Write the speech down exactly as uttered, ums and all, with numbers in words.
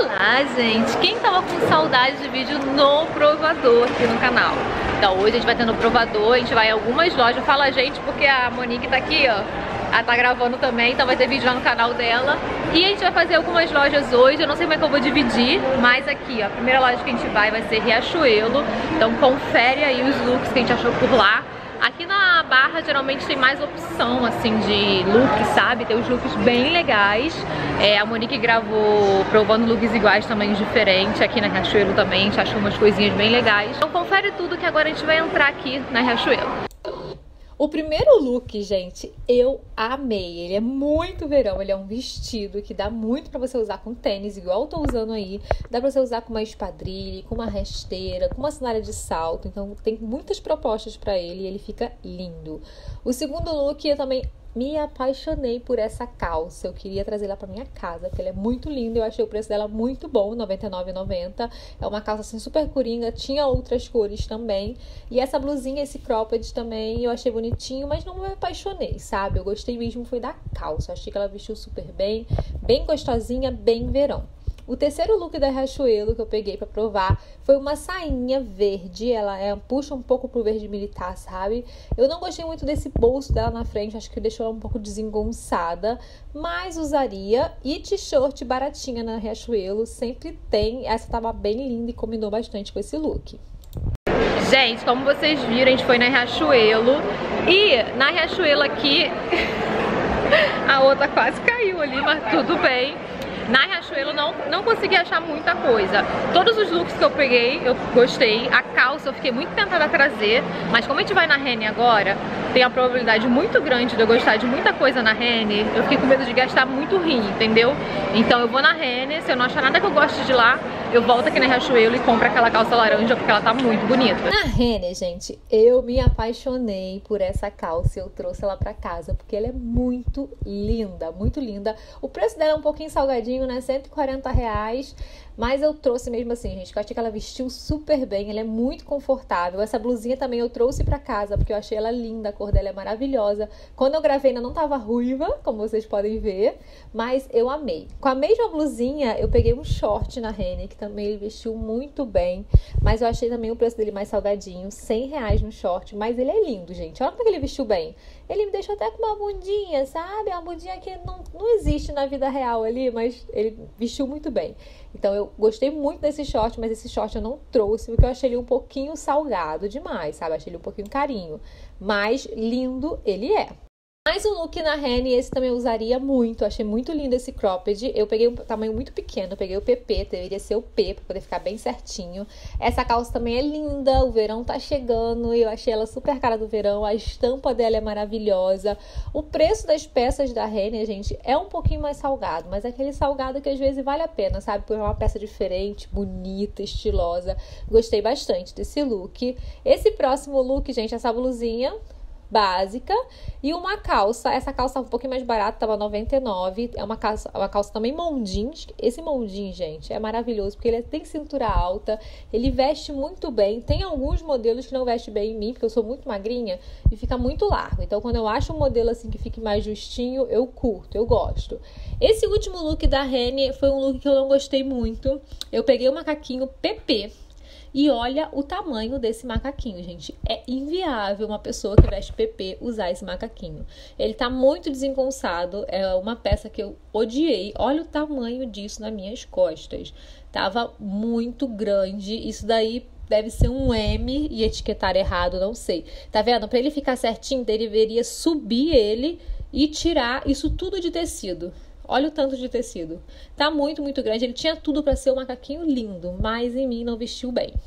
Olá, gente! Quem tava com saudade de vídeo no provador aqui no canal? Então hoje a gente vai ter no provador, a gente vai em algumas lojas. Fala a gente porque a Monique tá aqui, ó. Ela tá gravando também, então vai ter vídeo lá no canal dela. E a gente vai fazer algumas lojas hoje, eu não sei como é que eu vou dividir, mas aqui, ó, a primeira loja que a gente vai vai ser Riachuelo. Então confere aí os looks que a gente achou por lá. Aqui na Barra geralmente tem mais opção assim de look, sabe? Tem os looks bem legais. É, a Monique gravou provando looks iguais, tamanhos diferentes. Aqui na Riachuelo também a gente achou umas coisinhas bem legais. Então confere tudo que agora a gente vai entrar aqui na Riachuelo. O primeiro look, gente, eu amei. Ele é muito verão, ele é um vestido que dá muito pra você usar com tênis, igual eu tô usando aí. Dá pra você usar com uma espadrilha, com uma rasteira, com uma sandália de salto. Então tem muitas propostas pra ele e ele fica lindo. O segundo look, eu também me apaixonei por essa calça. Eu queria trazer ela pra minha casa, porque ela é muito linda. Eu achei o preço dela muito bom, noventa e nove reais e noventa centavos. É uma calça assim super coringa, tinha outras cores também. E essa blusinha, esse cropped também, eu achei bonitinho, mas não me apaixonei, sabe? Eu gostei mesmo foi da calça. Eu achei que ela vestiu super bem, bem gostosinha, bem verão. O terceiro look da Riachuelo que eu peguei pra provar foi uma sainha verde. Ela é, puxa um pouco pro verde militar, sabe? Eu não gostei muito desse bolso dela na frente, acho que deixou ela um pouco desengonçada, mas usaria. E t-shirt baratinha na Riachuelo, sempre tem. Essa tava bem linda e combinou bastante com esse look. Gente, como vocês viram, a gente foi na Riachuelo. E na Riachuelo aqui, a outra quase caiu ali, mas tudo bem. Na Riachuelo não, não consegui achar muita coisa. Todos os looks que eu peguei, eu gostei. A calça eu fiquei muito tentada a trazer, mas como a gente vai na Renner agora, tem a probabilidade muito grande de eu gostar de muita coisa na Renner. Eu fiquei com medo de gastar muito rim, entendeu? Então eu vou na Renner, se eu não achar nada que eu goste de lá, eu volto aqui na Riachuelo e compro aquela calça laranja, porque ela tá muito bonita. Na Renner, gente, eu me apaixonei por essa calça e eu trouxe ela pra casa, porque ela é muito linda, muito linda. O preço dela é um pouquinho salgadinho, né? cento e quarenta reais. Mas eu trouxe mesmo assim, gente, que eu achei que ela vestiu super bem, ela é muito confortável. Essa blusinha também eu trouxe pra casa, porque eu achei ela linda, a cor dela é maravilhosa. Quando eu gravei ainda não tava ruiva, como vocês podem ver, mas eu amei. Com a mesma blusinha, eu peguei um short na Renner, que também ele vestiu muito bem, mas eu achei também o preço dele mais salgadinho, cem reais no short, mas ele é lindo, gente. Olha como ele vestiu bem. Ele me deixou até com uma bundinha, sabe? Uma bundinha que não, não existe na vida real ali, mas ele vestiu muito bem. Então eu gostei muito desse short, mas esse short eu não trouxe porque eu achei ele um pouquinho salgado demais, sabe? Achei ele um pouquinho carinho. Mas lindo ele é. Mais um look na Renner, esse também eu usaria muito, achei muito lindo esse cropped. Eu peguei um tamanho muito pequeno, eu peguei o P P, deveria ser o P, pra poder ficar bem certinho. Essa calça também é linda, o verão tá chegando e eu achei ela super cara do verão, a estampa dela é maravilhosa. O preço das peças da Renner, gente, é um pouquinho mais salgado, mas é aquele salgado que às vezes vale a pena, sabe? Por uma peça diferente, bonita, estilosa. Gostei bastante desse look. Esse próximo look, gente, essa blusinha básica e uma calça, essa calça um pouquinho mais barata, tava noventa e nove reais, é uma calça, uma calça também mondin. Esse mondin, gente, é maravilhoso, porque ele tem cintura alta, ele veste muito bem, tem alguns modelos que não vestem bem em mim, porque eu sou muito magrinha e fica muito largo, então quando eu acho um modelo assim que fique mais justinho, eu curto, eu gosto. Esse último look da Renner foi um look que eu não gostei muito, eu peguei o macaquinho P P. E olha o tamanho desse macaquinho, gente. É inviável uma pessoa que veste P P usar esse macaquinho. Ele tá muito desengonçado, é uma peça que eu odiei. Olha o tamanho disso nas minhas costas. Tava muito grande, isso daí deve ser um M e etiquetar errado, não sei. Tá vendo? Pra ele ficar certinho, deveria subir ele e tirar isso tudo de tecido. Olha o tanto de tecido. Tá muito, muito grande. Ele tinha tudo pra ser um macaquinho lindo, mas em mim não vestiu bem.